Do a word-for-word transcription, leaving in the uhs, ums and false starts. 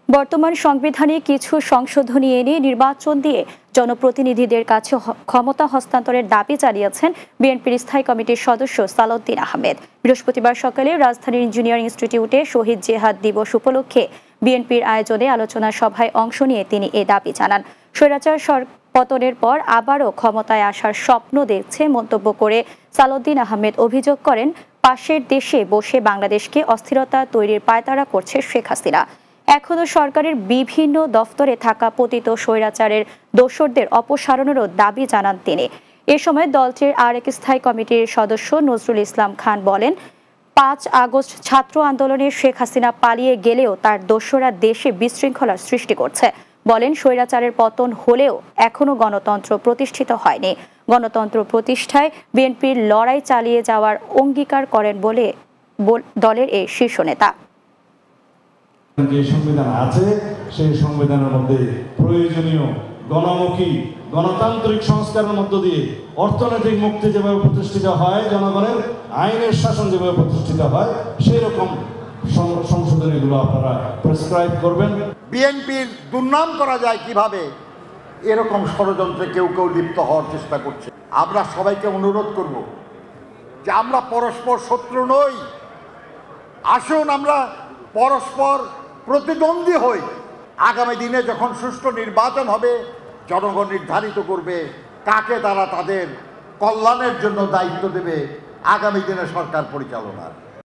বর্তমান সংবিধানে কিছু সংশোধনী এনে নির্বাচন দিয়ে জনপ্রতিনিধিদের কাছে ক্ষমতা হস্তান্তরের দাবি জানিয়েছেন বিএনপির স্থায়ী কমিটির সদস্য সালাউদ্দিন আহমেদ। বৃহস্পতিবার সকালে রাজধানীর ইঞ্জিনিয়ারিং ইনস্টিটিউটে শহীদ জেহাদ দিবস উপলক্ষে বিএনপির আয়োজনে আলোচনা সভায় অংশ নিয়ে তিনি এ দাবি জানান। স্বৈরাচার পতনের পর আবারও ক্ষমতায় আসার স্বপ্ন দেখছে মন্তব্য করে সালাউদ্দিন আহমেদ অভিযোগ করেন, পাশের দেশে বসে বাংলাদেশকে অস্থিরতা তৈরির পায়তারা করছে শেখ হাসিনা। এখনো সরকারের বিভিন্ন দফতরে থাকা পতিত স্বৈরাচারের দোসরদের অপসারণেরও দাবি জানান তিনি। এ সময় দলটির আরেক স্থায়ী কমিটির সদস্য নজরুল ইসলাম খান বলেন, পাঁচ আগস্ট ছাত্র আন্দোলনে শেখ হাসিনা পালিয়ে গেলেও তার দোসররা দেশে বিশৃঙ্খলার সৃষ্টি করছে। বলেন, স্বৈরাচারের পতন হলেও এখনো গণতন্ত্র প্রতিষ্ঠিত হয়নি। গণতন্ত্র প্রতিষ্ঠায় বিএনপির লড়াই চালিয়ে যাওয়ার অঙ্গীকার করেন বলে দলের এই শীর্ষ নেতা। যে সংবিধান আছে সেই সংবিধানের মধ্যে প্রয়োজনীয় গণমুখী গণতান্ত্রিক সংস্কারের মধ্য দিয়ে অর্থনৈতিক মুক্তি যেভাবে প্রতিষ্ঠিত হয়, জনগণের আইনের শাসন যেভাবে প্রতিষ্ঠিত হয়, সেই রকম সংশোধনীগুলো আপনারা প্রেসক্রাইব করবেন। বিএনপির দুর্নাম করা যায় কিভাবে, এরকম ষড়যন্ত্রে কেউ কেউ লিপ্ত হওয়ার চেষ্টা করছে। আমরা সবাইকে অনুরোধ করব যে আমরা পরস্পর শত্রু নই, আসুন আমরা পরস্পর প্রতিদ্বন্দ্বী হই। আগামী দিনে যখন সুষ্ঠু নির্বাচন হবে, জনগণ নির্ধারিত করবে কাকে তারা তাদের কল্যাণের জন্য দায়িত্ব দেবে আগামী দিনে সরকার পরিচালনার।